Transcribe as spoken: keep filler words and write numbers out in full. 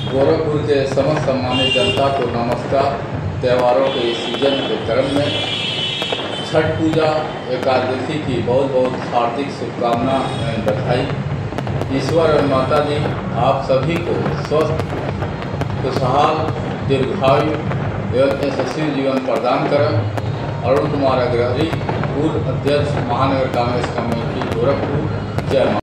गोरखपुर के समस्त सम्मानित जनता को नमस्कार। त्योहारों के इस सीजन के क्रम में छठ पूजा एकादशी की बहुत बहुत हार्दिक शुभकामनाएं एवं बधाई। ईश्वर और माता जी आप सभी को स्वस्थ, खुशहाल, दीर्घायु एवं यशस्वी जीवन प्रदान करें। अरुण कुमार अग्रहरी, पूर्व अध्यक्ष महानगर कांग्रेस कमेटी गोरखपुर। जय माता।